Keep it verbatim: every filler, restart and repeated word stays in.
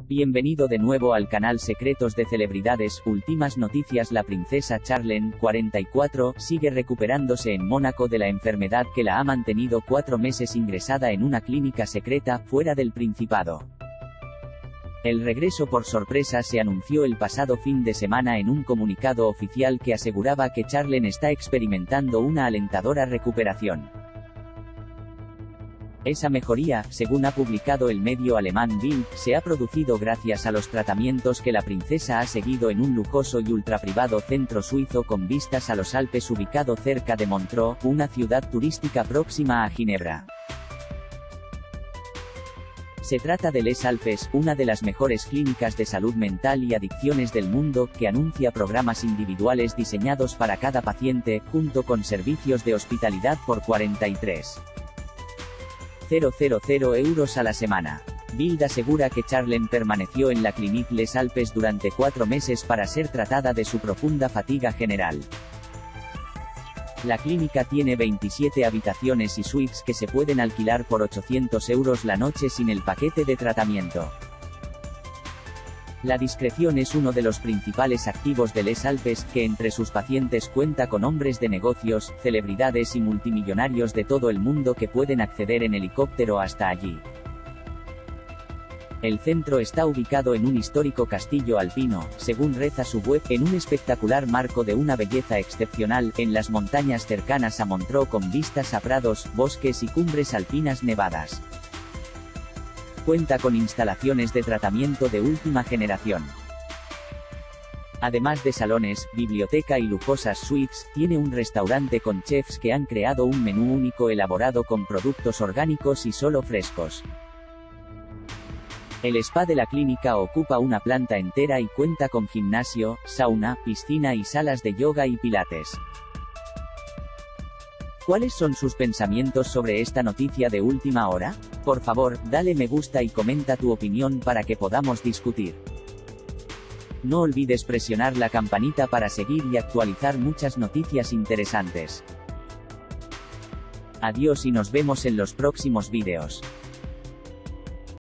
Bienvenido de nuevo al canal Secretos de Celebridades. Últimas noticias: la princesa Charlene, cuarenta y cuatro, sigue recuperándose en Mónaco de la enfermedad que la ha mantenido cuatro meses ingresada en una clínica secreta, fuera del Principado. El regreso por sorpresa se anunció el pasado fin de semana en un comunicado oficial que aseguraba que Charlene está experimentando una alentadora recuperación. Esa mejoría, según ha publicado el medio alemán Bild, se ha producido gracias a los tratamientos que la princesa ha seguido en un lujoso y ultraprivado centro suizo con vistas a los Alpes ubicado cerca de Montreux, una ciudad turística próxima a Ginebra. Se trata de Les Alpes, una de las mejores clínicas de salud mental y adicciones del mundo, que anuncia programas individuales diseñados para cada paciente, junto con servicios de hospitalidad por cuarenta y tres mil euros a la semana. Bild asegura que Charlene permaneció en la Clinique Les Alpes durante cuatro meses para ser tratada de su profunda fatiga general. La clínica tiene veintisiete habitaciones y suites que se pueden alquilar por ochocientos euros la noche sin el paquete de tratamiento. La discreción es uno de los principales activos de Les Alpes, que entre sus pacientes cuenta con hombres de negocios, celebridades y multimillonarios de todo el mundo que pueden acceder en helicóptero hasta allí. El centro está ubicado en un histórico castillo alpino, según reza su web, en un espectacular marco de una belleza excepcional, en las montañas cercanas a Montreux con vistas a prados, bosques y cumbres alpinas nevadas. Cuenta con instalaciones de tratamiento de última generación. Además de salones, biblioteca y lujosas suites, tiene un restaurante con chefs que han creado un menú único elaborado con productos orgánicos y solo frescos. El spa de la clínica ocupa una planta entera y cuenta con gimnasio, sauna, piscina y salas de yoga y pilates. ¿Cuáles son sus pensamientos sobre esta noticia de última hora? Por favor, dale me gusta y comenta tu opinión para que podamos discutir. No olvides presionar la campanita para seguir y actualizar muchas noticias interesantes. Adiós y nos vemos en los próximos vídeos.